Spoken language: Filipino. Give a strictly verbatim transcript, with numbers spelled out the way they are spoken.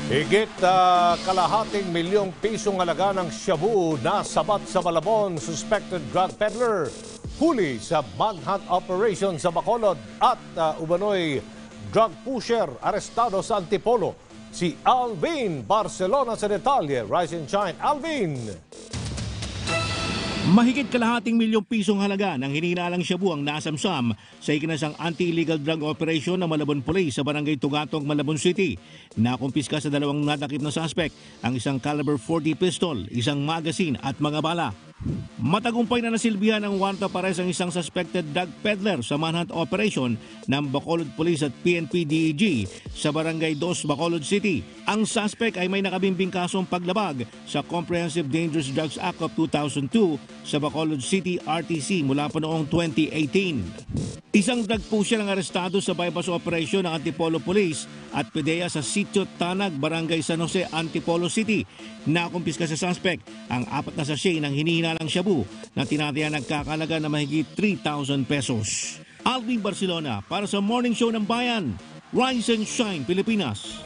Higit uh, kalahating milyong pisong halaga ng shabu na sabat sa Malabon, suspected drug peddler. Huli sa manhunt operation sa Bacolod at uh, umano'y drug pusher arestado sa Antipolo. Si Alvin Barcelona sa detalye. Rise and shine, Alvin! Mahigit kalahating milyong pisong halaga ng hinihinalang shabu ang nasamsam sa ikinasang anti-illegal drug operation ng Malabon Police sa Barangay Tugatog, Malabon City. Nakumpiska sa dalawang nadakip na suspect ang isang caliber forty pistol, isang magazine at mga bala. Matagumpay na nasilbihan ng warrant of arrest ang isang suspected drug peddler sa manhunt operation ng Bacolod Police at P N P D E G sa Barangay two, Bacolod City. Ang suspect ay may nakabimbing kasong paglabag sa Comprehensive Dangerous Drugs Act of two thousand two sa Bacolod City R T C mula pa noong twenty eighteen. Isang drug pusher ang arestado sa bypass operation ng Antipolo Police at P D E A sa Sitio Tanag, Barangay San Jose, Antipolo City. Nakumpiska sa suspect ang apat na sachet ng hinihinalang shabu na tinatayang nagkakalaga na mahigit three thousand pesos. Alvin Barcelona para sa Morning Show ng Bayan. Rise and Shine, Pilipinas.